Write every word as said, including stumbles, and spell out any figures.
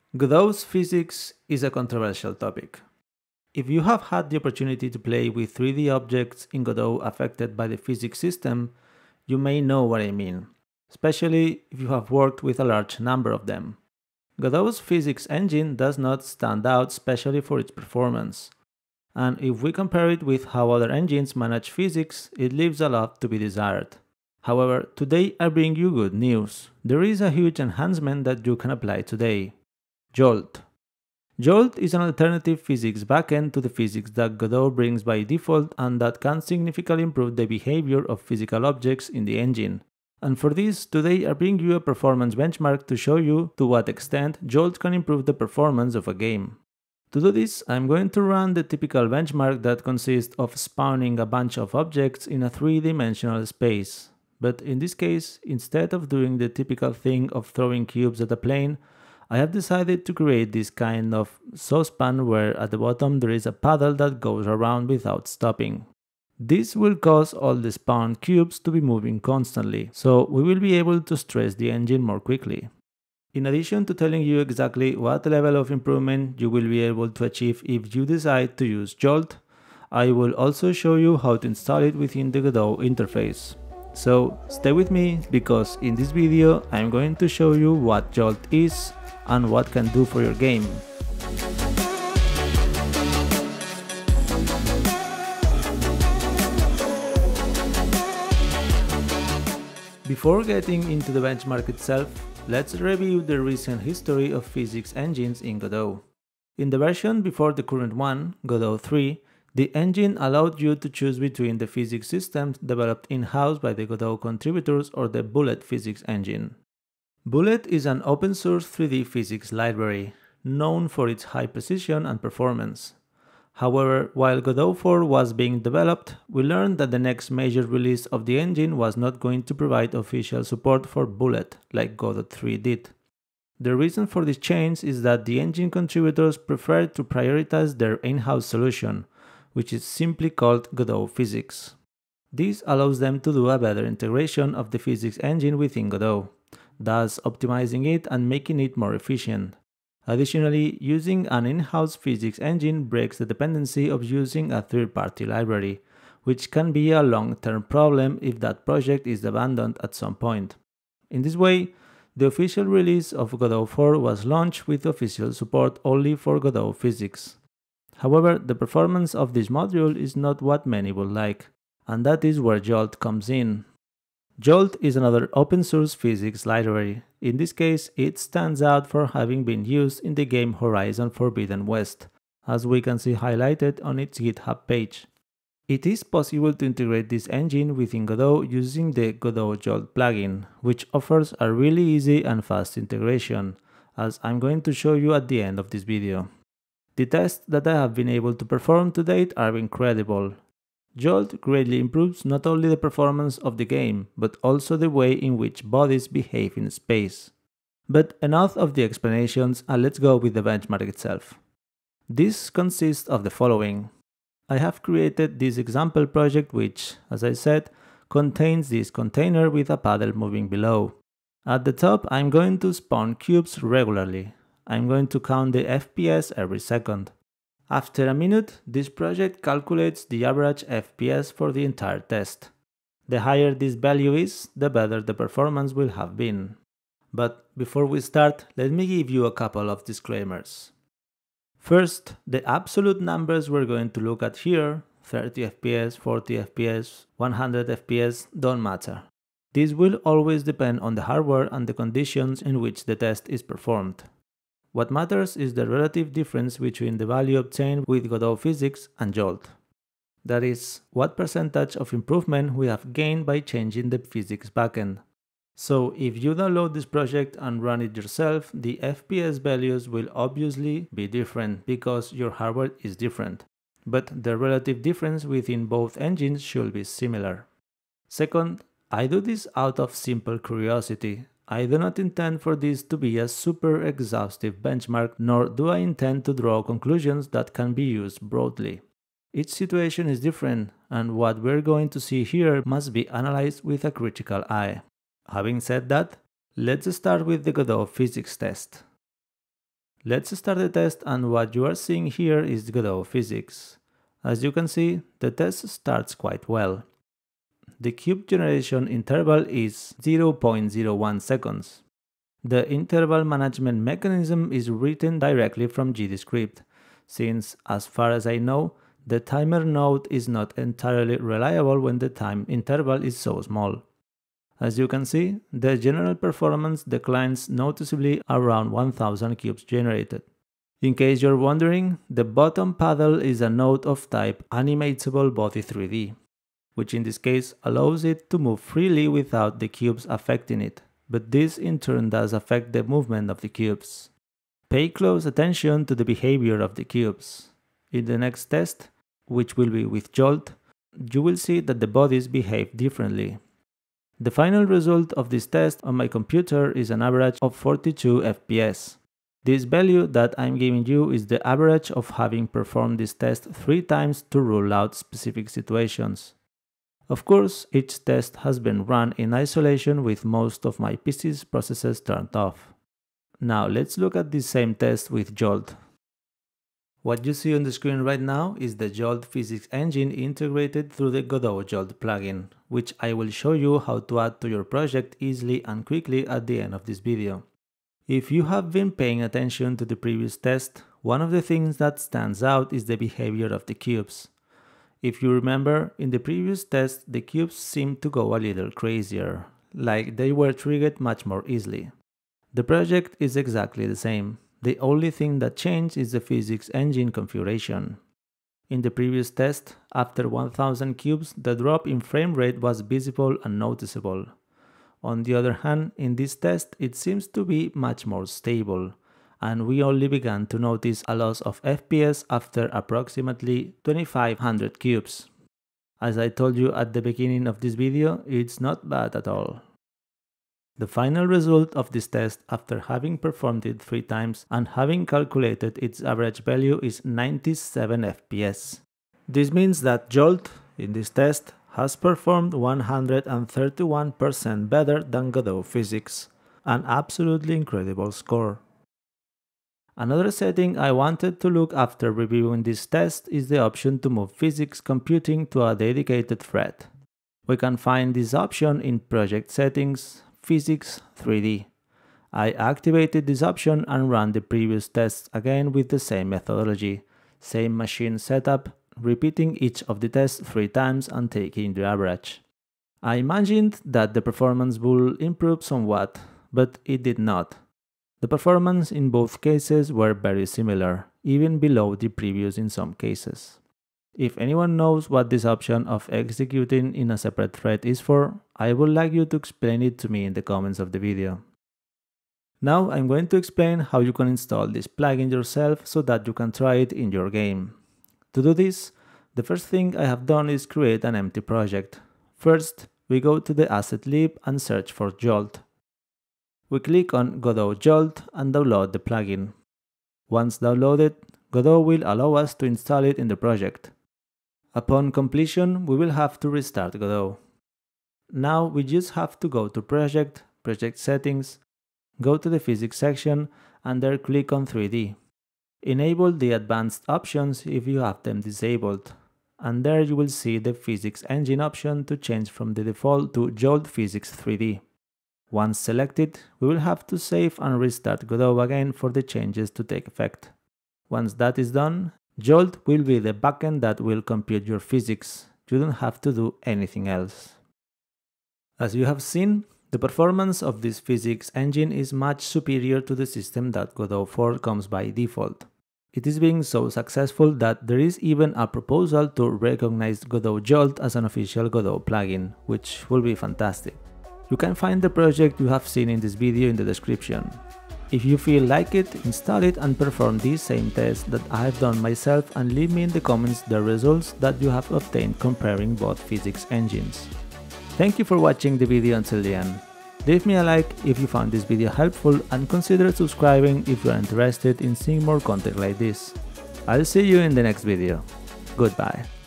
Godot physics is a controversial topic. If you have had the opportunity to play with three D objects in Godot affected by the physics system, you may know what I mean, especially if you have worked with a large number of them. Godot's physics engine does not stand out especially for its performance, and if we compare it with how other engines manage physics, it leaves a lot to be desired. However, today I bring you good news. There is a huge enhancement that you can apply today. Jolt. Jolt is an alternative physics backend to the physics that Godot brings by default and that can significantly improve the behavior of physical objects in the engine. And for this, today I bring you a performance benchmark to show you to what extent Jolt can improve the performance of a game. To do this, I'm going to run the typical benchmark that consists of spawning a bunch of objects in a three-dimensional space. But in this case, instead of doing the typical thing of throwing cubes at a plane, I have decided to create this kind of saucepan where at the bottom there is a paddle that goes around without stopping. This will cause all the spawned cubes to be moving constantly, so we will be able to stress the engine more quickly. In addition to telling you exactly what level of improvement you will be able to achieve if you decide to use Jolt, I will also show you how to install it within the Godot interface. So stay with me, because in this video I'm going to show you what Jolt is and what it can do for your game. Before getting into the benchmark itself, let's review the recent history of physics engines in Godot. In the version before the current one, Godot three, the engine allowed you to choose between the physics systems developed in-house by the Godot contributors or the Bullet physics engine. Bullet is an open-source three D physics library, known for its high precision and performance. However, while Godot four was being developed, we learned that the next major release of the engine was not going to provide official support for Bullet, like Godot three did. The reason for this change is that the engine contributors preferred to prioritize their in-house solution, which is simply called Godot Physics. This allows them to do a better integration of the physics engine within Godot, thus optimizing it and making it more efficient. Additionally, using an in-house physics engine breaks the dependency of using a third-party library, which can be a long-term problem if that project is abandoned at some point. In this way, the official release of Godot four was launched with official support only for Godot Physics. However, the performance of this module is not what many would like, and that is where Jolt comes in. Jolt is another open-source physics library. In this case, it stands out for having been used in the game Horizon Forbidden West, as we can see highlighted on its GitHub page. It is possible to integrate this engine within Godot using the Godot Jolt plugin, which offers a really easy and fast integration, as I'm going to show you at the end of this video. The tests that I have been able to perform to date are incredible. Jolt greatly improves not only the performance of the game, but also the way in which bodies behave in space. But enough of the explanations, and let's go with the benchmark itself. This consists of the following. I have created this example project which, as I said, contains this container with a paddle moving below. At the top, I'm going to spawn cubes regularly. I'm going to count the F P S every second. After a minute, this project calculates the average F P S for the entire test. The higher this value is, the better the performance will have been. But before we start, let me give you a couple of disclaimers. First, the absolute numbers we're going to look at here, thirty F P S, forty F P S, one hundred F P S, don't matter. This will always depend on the hardware and the conditions in which the test is performed. What matters is the relative difference between the value obtained with Godot Physics and Jolt. That is, what percentage of improvement we have gained by changing the physics backend. So if you download this project and run it yourself, the F P S values will obviously be different because your hardware is different. But the relative difference within both engines should be similar. Second, I do this out of simple curiosity. I do not intend for this to be a super exhaustive benchmark, nor do I intend to draw conclusions that can be used broadly. Each situation is different, and what we're going to see here must be analyzed with a critical eye. Having said that, let's start with the Godot Physics test. Let's start the test, and what you are seeing here is Godot Physics. As you can see, the test starts quite well. The cube generation interval is zero point zero one seconds. The interval management mechanism is written directly from GDScript, since, as far as I know, the timer node is not entirely reliable when the time interval is so small. As you can see, the general performance declines noticeably around one thousand cubes generated. In case you're wondering, the bottom paddle is a node of type Animatable Body three D, which in this case allows it to move freely without the cubes affecting it, but this in turn does affect the movement of the cubes. Pay close attention to the behavior of the cubes. In the next test, which will be with Jolt, you will see that the bodies behave differently. The final result of this test on my computer is an average of forty-two F P S. This value that I'm giving you is the average of having performed this test three times to rule out specific situations. Of course, each test has been run in isolation with most of my P C's processes turned off. Now let's look at this same test with Jolt. What you see on the screen right now is the Jolt Physics engine integrated through the Godot Jolt plugin, which I will show you how to add to your project easily and quickly at the end of this video. If you have been paying attention to the previous test, one of the things that stands out is the behavior of the cubes. If you remember, in the previous test the cubes seemed to go a little crazier, like they were triggered much more easily. The project is exactly the same. The only thing that changed is the physics engine configuration. In the previous test, after one thousand cubes, the drop in frame rate was visible and noticeable. On the other hand, in this test, it seems to be much more stable, and we only began to notice a loss of F P S after approximately twenty-five hundred cubes. As I told you at the beginning of this video, it's not bad at all. The final result of this test, after having performed it three times and having calculated its average value, is ninety-seven F P S. This means that Jolt, in this test, has performed one hundred thirty-one percent better than Godot Physics, an absolutely incredible score. Another setting I wanted to look after reviewing this test is the option to move physics computing to a dedicated thread. We can find this option in Project Settings, Physics three D. I activated this option and ran the previous tests again with the same methodology, same machine setup, repeating each of the tests three times and taking the average. I imagined that the performance would improve somewhat, but it did not. The performance in both cases were very similar, even below the previous in some cases. If anyone knows what this option of executing in a separate thread is for, I would like you to explain it to me in the comments of the video. Now I'm going to explain how you can install this plugin yourself so that you can try it in your game. To do this, the first thing I have done is create an empty project. First, we go to the asset lib and search for Jolt. We click on Godot Jolt and download the plugin. Once downloaded, Godot will allow us to install it in the project. Upon completion, we will have to restart Godot. Now we just have to go to Project, Project Settings, go to the Physics section and there click on three D. Enable the advanced options if you have them disabled, and there you will see the Physics engine option to change from the default to Jolt Physics three D. Once selected, we will have to save and restart Godot again for the changes to take effect. Once that is done, Jolt will be the backend that will compute your physics. You don't have to do anything else. As you have seen, the performance of this physics engine is much superior to the system that Godot four comes by default. It is being so successful that there is even a proposal to recognize Godot Jolt as an official Godot plugin, which will be fantastic. You can find the project you have seen in this video in the description. If you feel like it, install it and perform these same tests that I have done myself and leave me in the comments the results that you have obtained comparing both physics engines. Thank you for watching the video until the end. Leave me a like if you found this video helpful and consider subscribing if you are interested in seeing more content like this. I'll see you in the next video. Goodbye.